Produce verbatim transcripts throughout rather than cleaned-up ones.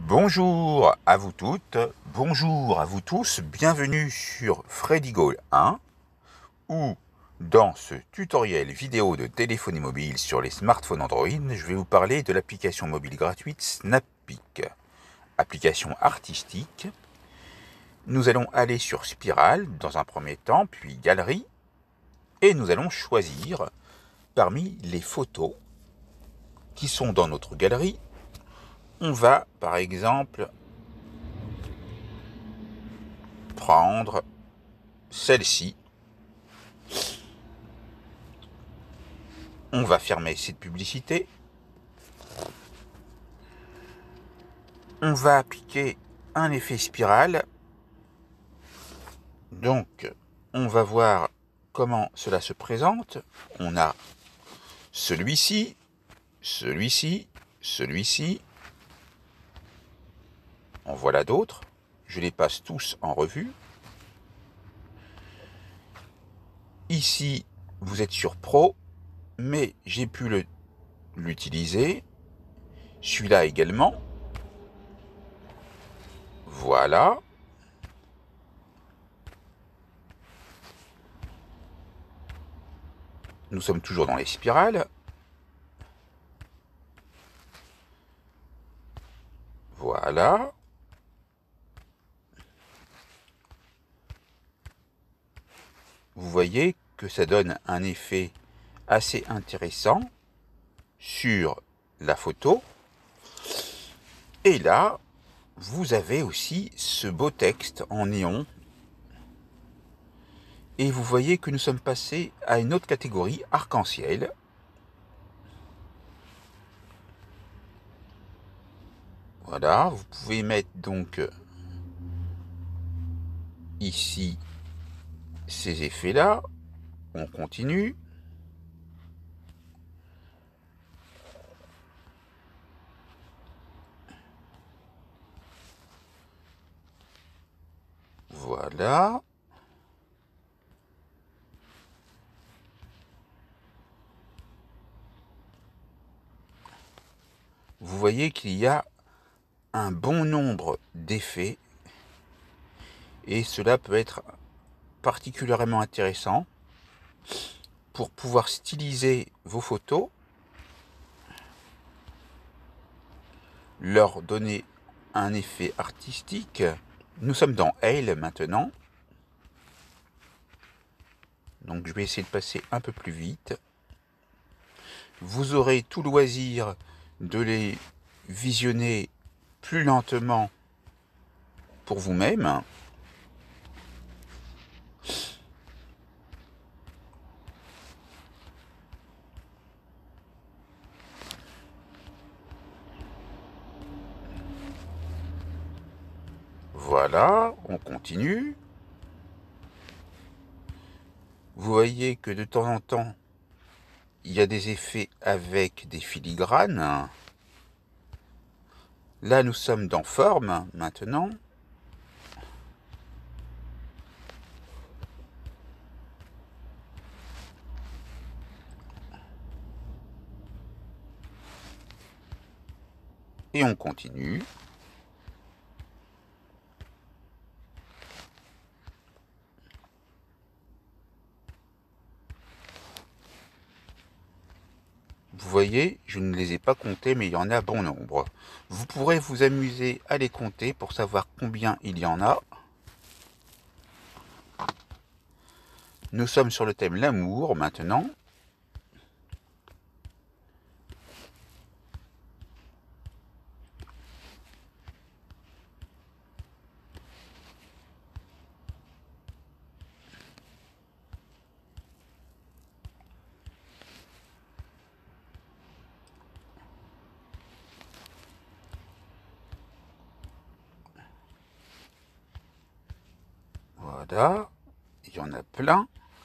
Bonjour à vous toutes, bonjour à vous tous, bienvenue sur Freddy Goal un, où dans ce tutoriel vidéo de téléphonie mobile sur les smartphones Android, je vais vous parler de l'application mobile gratuite Snappic. Application artistique. Nous allons aller sur Spirale dans un premier temps, puis Galerie, et nous allons choisir parmi les photos qui sont dans notre galerie. On va par exemple prendre celle-ci. On va fermer cette publicité. On va appliquer un effet spirale. Donc, on va voir comment cela se présente. On a celui-ci, celui-ci, celui-ci. En voilà d'autres. Je les passe tous en revue. Ici, vous êtes sur Pro, mais j'ai pu le, l'utiliser. Celui-là également. Voilà. Nous sommes toujours dans les spirales. Voilà. Vous voyez que ça donne un effet assez intéressant sur la photo. Et là, vous avez aussi ce beau texte en néon. Et vous voyez que nous sommes passés à une autre catégorie, arc-en-ciel. Voilà, vous pouvez mettre donc ici ces effets-là. On continue. Voilà. Vous voyez qu'il y a un bon nombre d'effets. Et cela peut être particulièrement intéressant pour pouvoir styliser vos photos, leur donner un effet artistique. Nous sommes dans Hail maintenant. Donc je vais essayer de passer un peu plus vite. Vous aurez tout loisir de les visionner plus lentement pour vous-même. Voilà, on continue. Vous voyez que de temps en temps, il y a des effets avec des filigranes. Là, nous sommes dans forme maintenant. Et on continue. Vous voyez, je ne les ai pas comptés, mais il y en a bon nombre. Vous pourrez vous amuser à les compter pour savoir combien il y en a. Nous sommes sur le thème l'amour maintenant. Voilà, il y en a plein.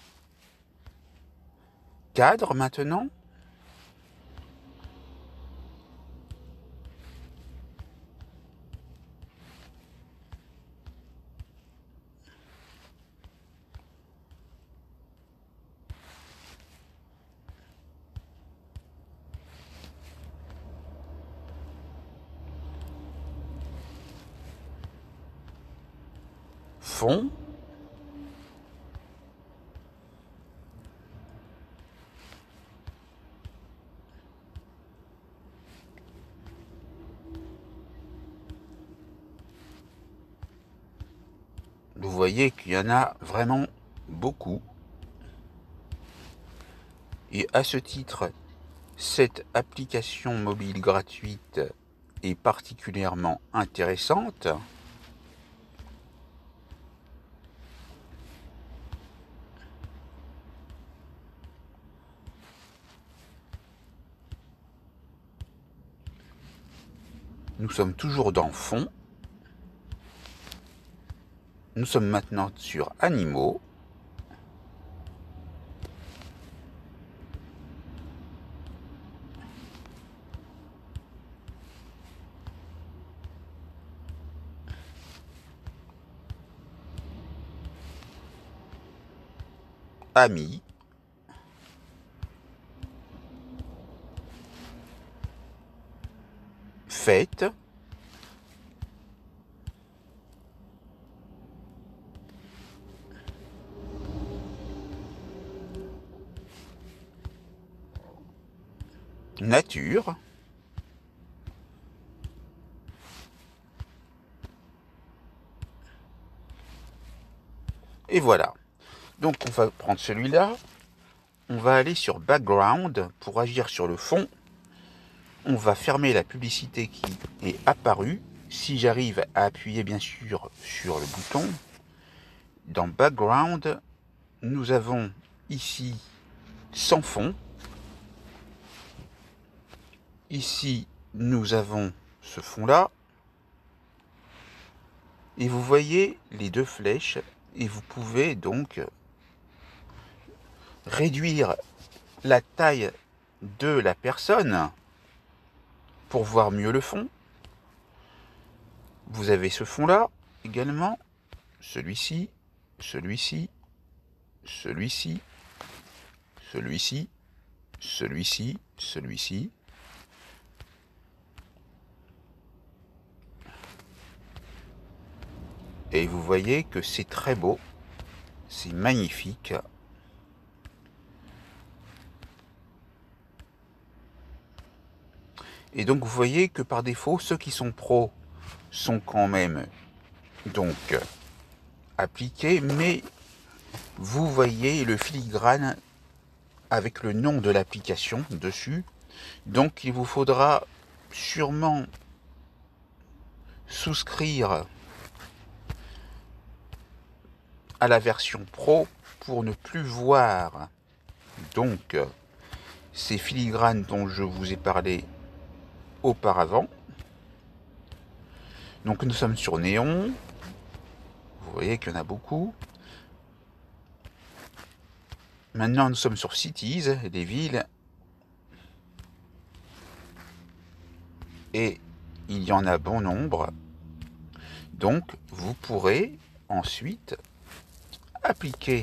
Cadre maintenant. fond. Vous voyez qu'il y en a vraiment beaucoup. Et à ce titre, cette application mobile gratuite est particulièrement intéressante. Nous sommes toujours dans Fond. Nous sommes maintenant sur Animaux. Amis. Fête. Nature. Et voilà. Donc on va prendre celui-là. On va aller sur Background pour agir sur le fond. On va fermer la publicité qui est apparue. Si j'arrive à appuyer bien sûr sur le bouton. Dans Background, nous avons ici sans fond. Ici, nous avons ce fond-là. Et vous voyez les deux flèches. Et vous pouvez donc réduire la taille de la personne pour voir mieux le fond. Vous avez ce fond-là également. Celui-ci, celui-ci, celui-ci, celui-ci, celui-ci, celui-ci. Et vous voyez que c'est très beau, c'est magnifique. Et donc vous voyez que par défaut, ceux qui sont pros sont quand même donc appliqués, mais vous voyez le filigrane avec le nom de l'application dessus. Donc il vous faudra sûrement souscrire à la version pro pour ne plus voir donc ces filigranes dont je vous ai parlé auparavant. Donc nous sommes sur Néon. Vous voyez qu'il y en a beaucoup. Maintenant nous sommes sur Cities, les villes. Et il y en a bon nombre. Donc vous pourrez ensuite appliquer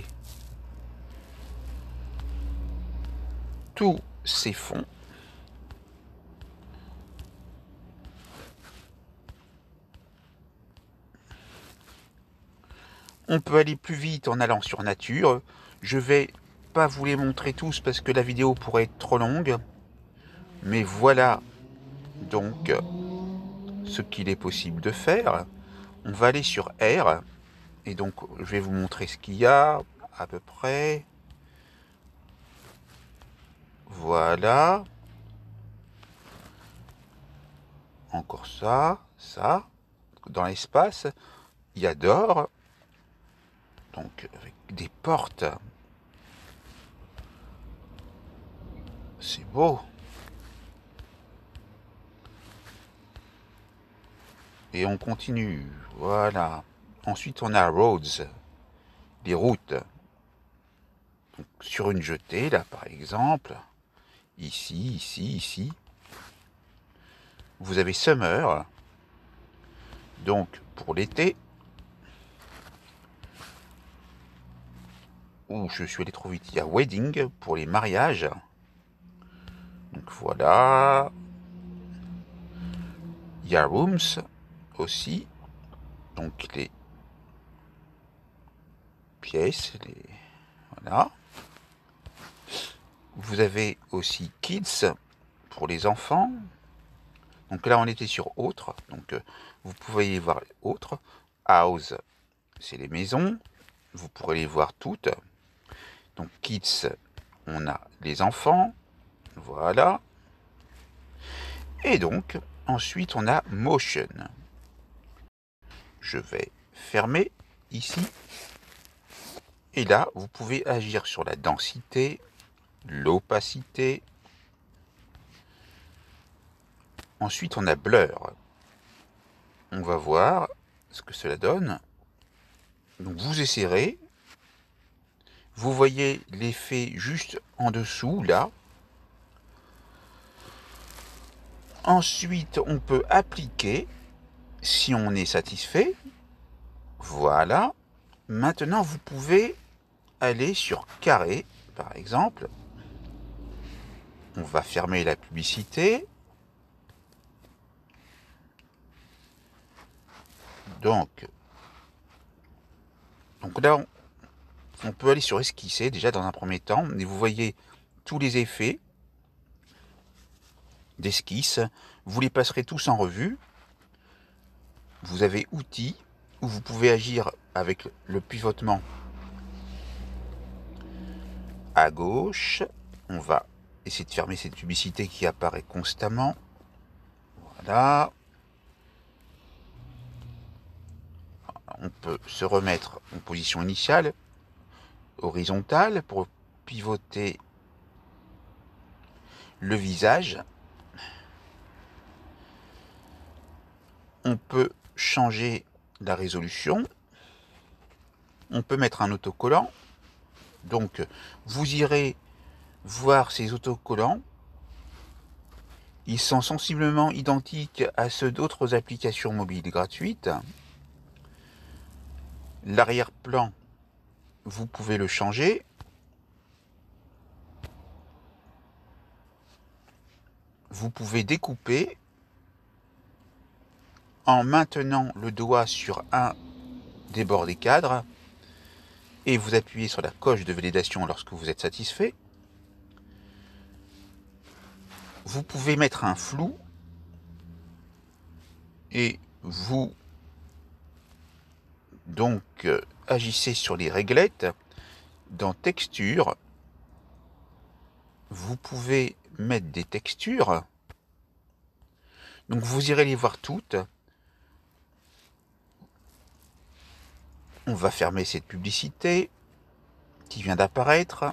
tous ces fonds on peut aller plus vite en allant sur nature. Je vais pas vous les montrer tous parce que la vidéo pourrait être trop longue, mais voilà donc ce qu'il est possible de faire. On va aller sur R et donc je vais vous montrer ce qu'il y a à peu près. Voilà. Encore ça, ça. Dans l'espace, il y a d'or. Donc avec des portes. C'est beau. Et on continue. Voilà. Ensuite, on a roads. Les routes. Donc, sur une jetée, là, par exemple. Ici, ici, ici. Vous avez summer. Donc, pour l'été. Ouh, je suis allé trop vite. Il y a wedding pour les mariages. Donc, voilà. Il y a rooms aussi. Donc, les pièces. Les... Voilà. Vous avez aussi Kids pour les enfants. Donc là, on était sur Autres. Donc euh, vous pouvez y voir Autres. House, c'est les maisons. Vous pourrez les voir toutes. Donc Kids, on a les enfants. Voilà. Et donc, ensuite, on a Motion. Je vais fermer ici. Et là, vous pouvez agir sur la densité, l'opacité. Ensuite, on a Blur. On va voir ce que cela donne. Donc, vous essayerez. Vous voyez l'effet juste en dessous, là. Ensuite, on peut appliquer si on est satisfait. Voilà. Maintenant, vous pouvez aller sur carré, par exemple. On va fermer la publicité. Donc, donc là, on, on peut aller sur esquisser déjà dans un premier temps. Et vous voyez tous les effets d'esquisse. Vous les passerez tous en revue. Vous avez outils où vous pouvez agir avec le pivotement à gauche. On va essayer de fermer cette publicité qui apparaît constamment. Voilà. On peut se remettre en position initiale, horizontale, pour pivoter le visage. On peut changer la résolution. On peut mettre un autocollant. Donc, vous irez voir ces autocollants. Ils sont sensiblement identiques à ceux d'autres applications mobiles gratuites. L'arrière-plan, vous pouvez le changer. Vous pouvez découper en maintenant le doigt sur un des bords des cadres et vous appuyez sur la coche de validation lorsque vous êtes satisfait. Vous pouvez mettre un flou et vous donc euh, agissez sur les réglettes. Dans texture, vous pouvez mettre des textures. Donc vous irez les voir toutes. On va fermer cette publicité qui vient d'apparaître.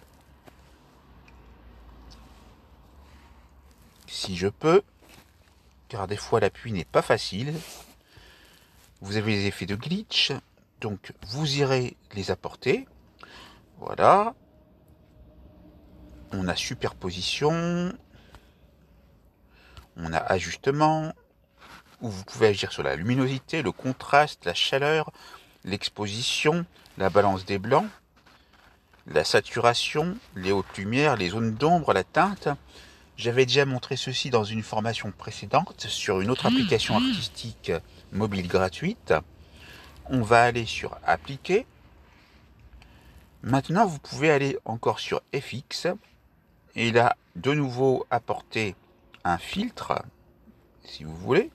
Si je peux, car des fois l'appui n'est pas facile. Vous avez les effets de glitch, donc vous irez les apporter. Voilà. On a superposition. On a ajustement, où vous pouvez agir sur la luminosité, le contraste, la chaleur, l'exposition, la balance des blancs, la saturation, les hautes lumières, les zones d'ombre, la teinte. J'avais déjà montré ceci dans une formation précédente sur une autre application artistique mobile gratuite. On va aller sur Appliquer. Maintenant, vous pouvez aller encore sur F X et là, de nouveau, apporter un filtre, si vous voulez.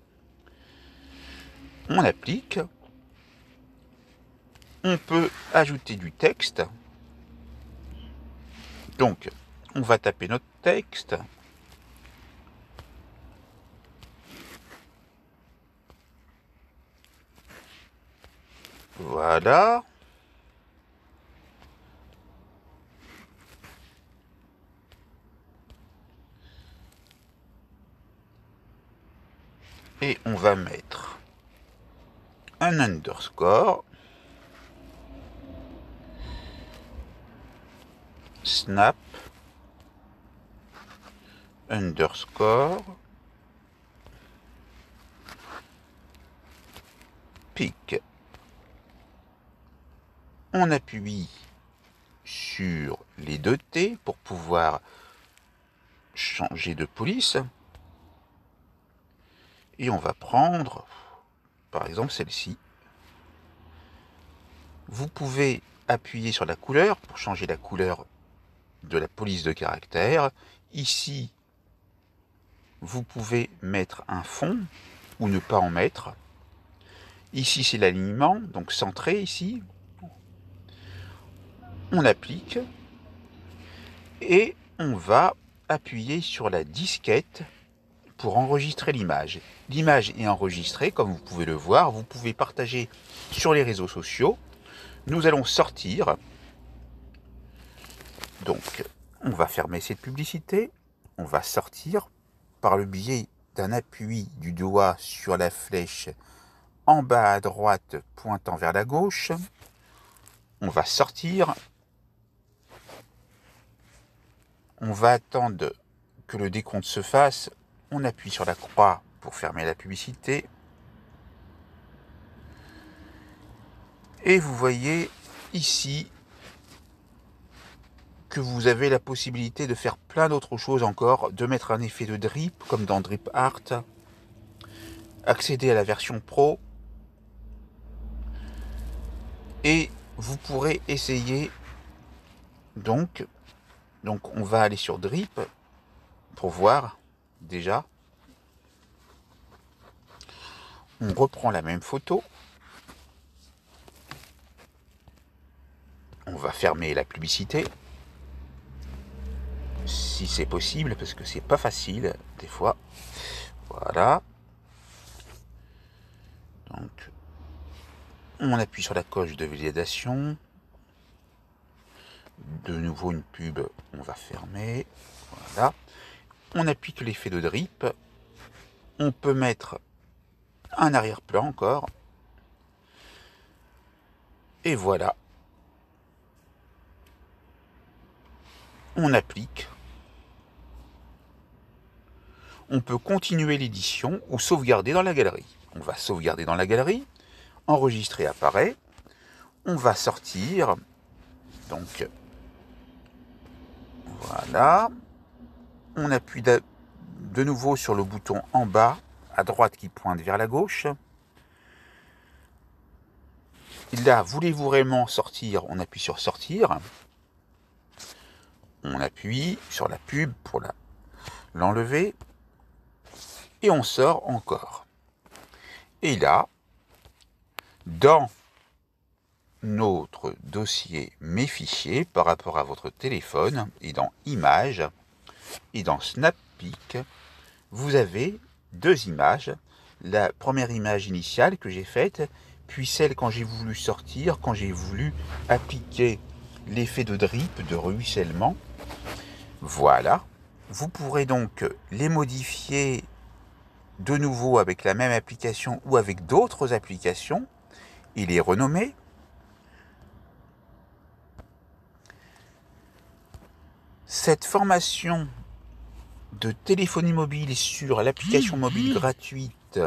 On applique. On peut ajouter du texte. Donc, on va taper notre texte. Voilà. Et on va mettre un underscore. Snap. Underscore. Pic. On appuie sur les deux T pour pouvoir changer de police. Et on va prendre, par exemple, celle-ci. Vous pouvez appuyer sur la couleur pour changer la couleur de la police de caractère. Ici, vous pouvez mettre un fond ou ne pas en mettre. Ici, c'est l'alignement, donc centré ici. On applique et on va appuyer sur la disquette pour enregistrer l'image. L'image est enregistrée, comme vous pouvez le voir. Vous pouvez partager sur les réseaux sociaux. Nous allons sortir. Donc, on va fermer cette publicité. On va sortir par le biais d'un appui du doigt sur la flèche en bas à droite pointant vers la gauche. On va sortir. On va attendre que le décompte se fasse. On appuie sur la croix pour fermer la publicité. Et vous voyez ici que vous avez la possibilité de faire plein d'autres choses encore, de mettre un effet de drip comme dans Drip Art, accéder à la version pro, et vous pourrez essayer donc, donc on va aller sur Drip pour voir déjà. On reprend la même photo. On va fermer la publicité. Si c'est possible, parce que c'est pas facile des fois. Voilà. Donc, on appuie sur la coche de validation. De nouveau une pub, on va fermer. Voilà. On applique l'effet de drip. On peut mettre un arrière-plan encore. Et voilà. On applique. On peut continuer l'édition ou sauvegarder dans la galerie. On va sauvegarder dans la galerie. Enregistrer apparaît. On va sortir. Donc, voilà. On appuie de, de nouveau sur le bouton en bas, à droite qui pointe vers la gauche. Là, voulez-vous vraiment sortir? On appuie sur sortir. On appuie sur la pub pour la, l'enlever. Et on sort encore. Et là, dans notre dossier Mes fichiers par rapport à votre téléphone et dans Images et dans SnapPeak, vous avez deux images. La première image initiale que j'ai faite, puis celle quand j'ai voulu sortir, quand j'ai voulu appliquer l'effet de drip, de ruissellement. Voilà. Vous pourrez donc les modifier de nouveau avec la même application ou avec d'autres applications et les renommer. Cette formation de téléphonie mobile sur l'application mobile gratuite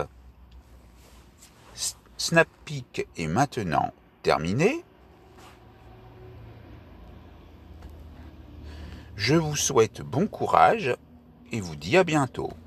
SnapPeak est maintenant terminée. Je vous souhaite bon courage et vous dis à bientôt.